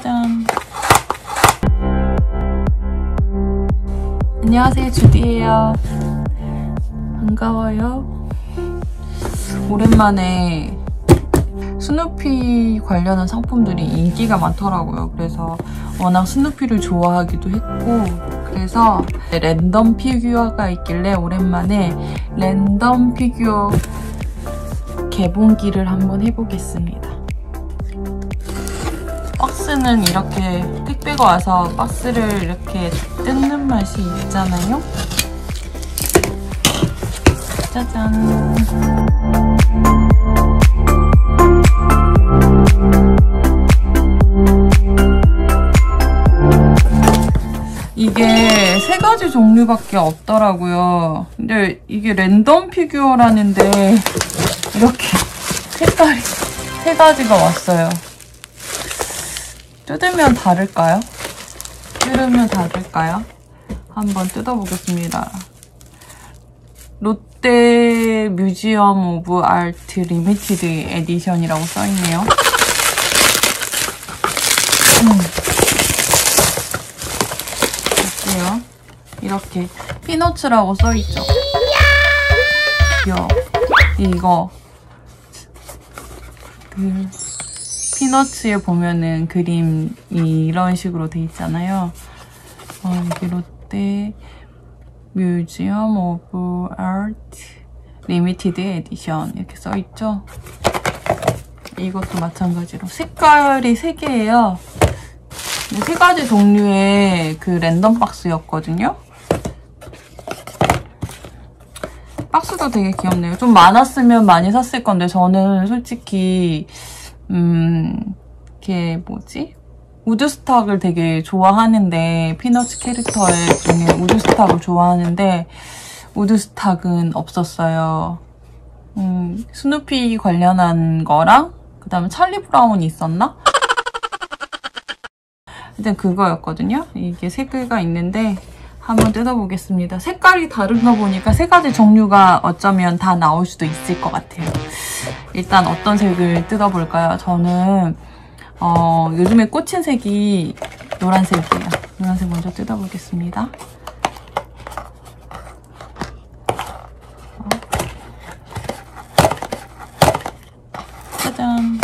짜잔. 안녕하세요, 주디예요. 반가워요. 오랜만에 스누피 관련한 상품들이 인기가 많더라고요. 그래서 워낙 스누피를 좋아하기도 했고, 그래서 랜덤 피규어가 있길래 오랜만에 랜덤 피규어 개봉기를 한번 해보겠습니다. 박스는 이렇게 택배가 와서 박스를 이렇게 뜯는 맛이 있잖아요. 짜잔. 이게 3가지 종류밖에 없더라고요. 근데 이게 랜덤 피규어라는데 이렇게 색깔이 3가지가 왔어요. 뜯으면 다를까요? 한번 뜯어보겠습니다. 롯데 뮤지엄 오브 아트 리미티드 에디션이라고 써있네요. 볼게요. 이렇게 피너츠라고 써있죠. 귀여워. 이거 피너츠에 보면은 그림이 이런 식으로 돼 있잖아요. 이게 롯데 뮤지엄 오브 아트 리미티드 에디션 이렇게 써있죠. 이것도 마찬가지로 색깔이 3개예요. 3가지 종류의 그 랜덤 박스였거든요. 박스도 되게 귀엽네요. 좀 많았으면 많이 샀을 건데 저는 솔직히 이게 뭐지? 우드스탁을 되게 좋아하는데, 피너츠 캐릭터 중에 우드스탁을 좋아하는데 우드스탁은 없었어요. 스누피 관련한 거랑 그 다음에 찰리 브라운이 있었나? 일단 그거였거든요. 이게 3개가 있는데 한번 뜯어보겠습니다. 색깔이 다른가 보니까 3가지 종류가 어쩌면 다 나올 수도 있을 것 같아요. 일단 어떤 색을 뜯어볼까요? 저는 요즘에 꽂힌 색이 노란색이에요. 노란색 먼저 뜯어보겠습니다. 짜잔.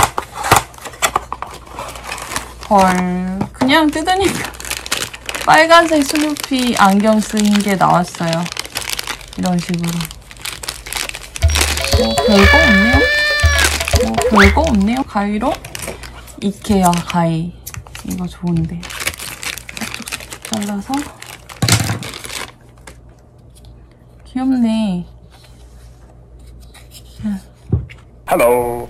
헐, 그냥 뜯으니까 빨간색 스누피 안경 쓰인 게 나왔어요. 이런 식으로. 별거 없네요. 가위로 이케아 가위. 이거 좋은데. saksak 잘라서. 귀엽네. Hello.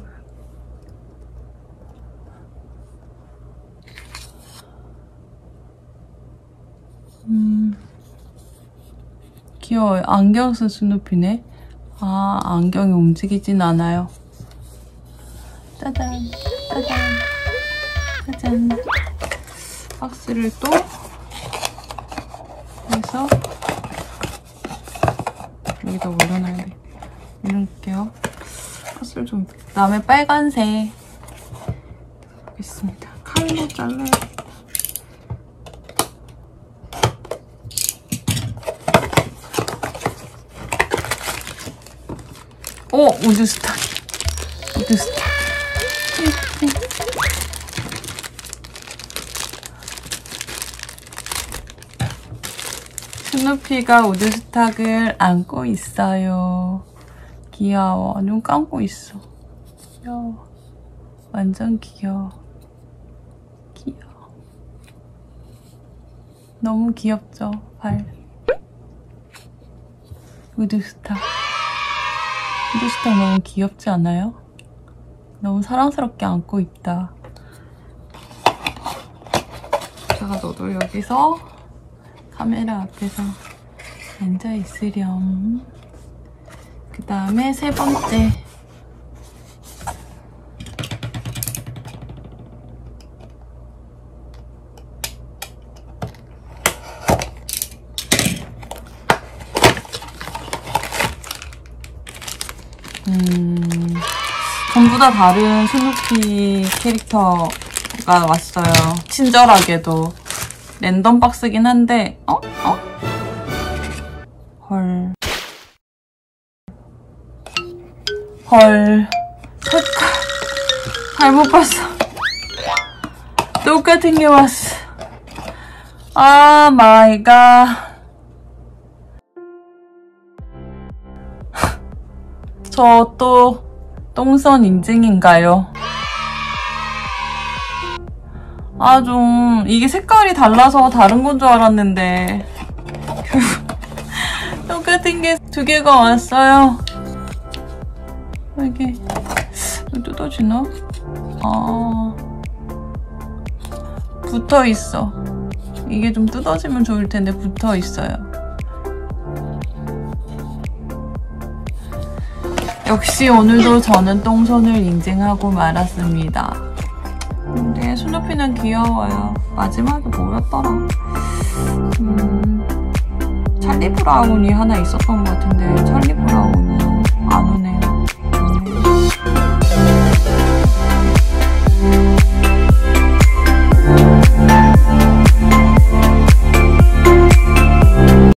귀여워요. 안경 쓴 스누피네. 아, 안경이 움직이진 않아요. 짜잔, 짜잔, 짜잔. 박스를 또 해서 여기다 올려놔야 돼. 올려놓을게요. 박스를 좀. 그 다음에 빨간색 보겠습니다. 칼로 잘라야 돼. 오! 우드스탁. 스누피가 우드스탁을 안고 있어요. 귀여워. 눈 감고 있어. 귀여워. 완전 귀여워. 너무 귀엽죠? 발. 우드스탁 너무 귀엽지 않아요? 너무 사랑스럽게 안고 있다. 자, 너도 여기서 카메라 앞에서 앉아있으렴. 그 다음에 3번째. 전부 다 다른 스누피 캐릭터 박스가 왔어요. 친절하게도. 랜덤 박스긴 한데, 헐. 색깔. 잘못 봤어. 똑같은 게 왔어. 아, 마이 갓. 저 또 똥선 인증인가요? 아, 좀 이게 색깔이 달라서 다른 건 줄 알았는데 똑같은 게 두 개가 왔어요. 이게 뜯어지나? 아, 붙어있어. 이게 좀 뜯어지면 좋을 텐데 붙어있어요. 역시 오늘도 저는 똥손을 인증하고 말았습니다. 근데 스누피는 귀여워요. 마지막에 뭐였더라? 찰리 브라운이 하나 있었던 것 같은데 찰리 브라운